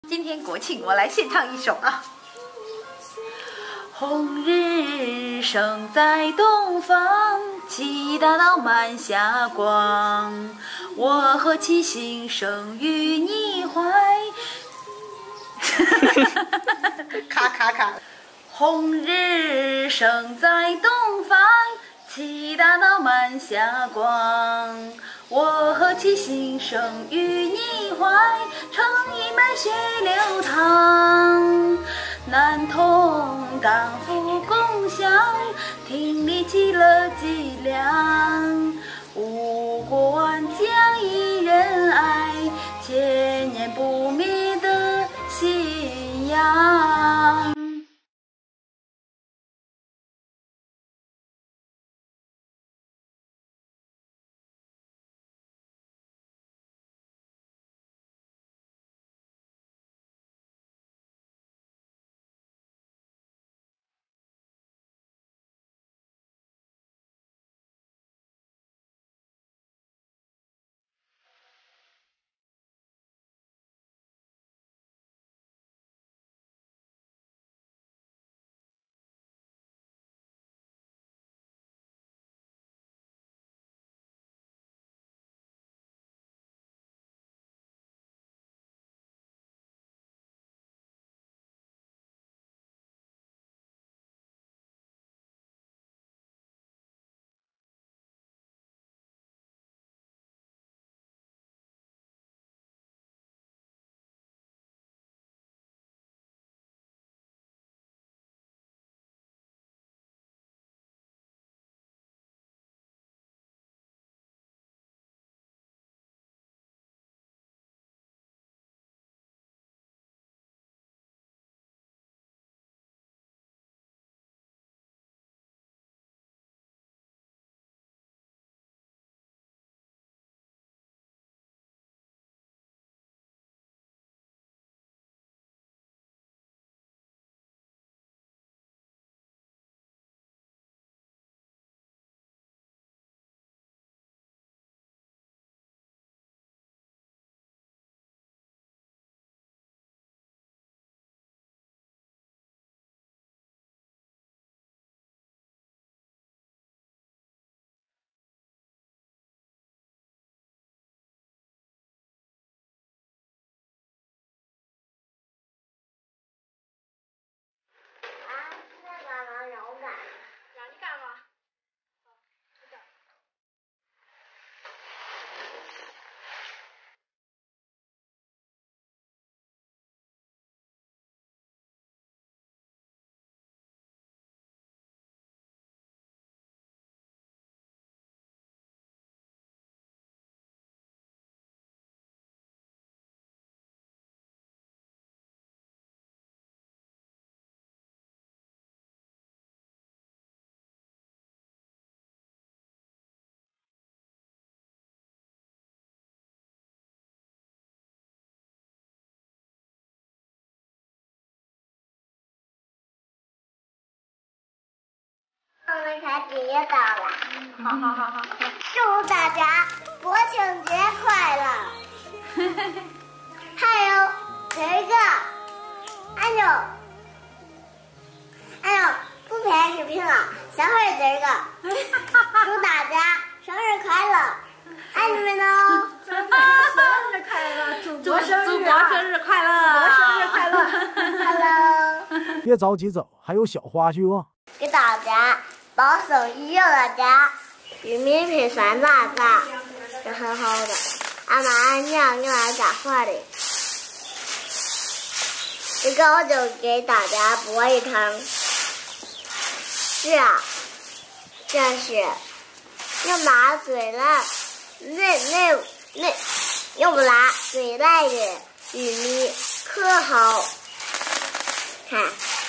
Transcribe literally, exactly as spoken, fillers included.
今天国庆，我来献唱一首啊。红日升在东方，七大道满霞光。我何其心生于你怀。卡卡卡。红日升在东方，七大道满霞光。我何其心生于你怀，诚意满血流淌。男童当夫共享，听力其乐伎俩。五官将一人爱，千年不灭的信仰。 我们开始也到了， 好好好好， 祝大家国庆节快乐！还有这个，俺就俺就不拍视频了，先会这个，祝大家生日快乐！爱你们哦！ 生日快乐，祖国生日，祖国生日快乐，祖国生日快乐 ，Hello！ 别着急走，还有小花絮啊！ 给大家保送鱼油的家，玉米配酸辣子是很好的。俺妈俺娘给俺家活的，这个我就给大家播一唱。是啊，这是用辣最来，那那那用辣最来的玉米可好看。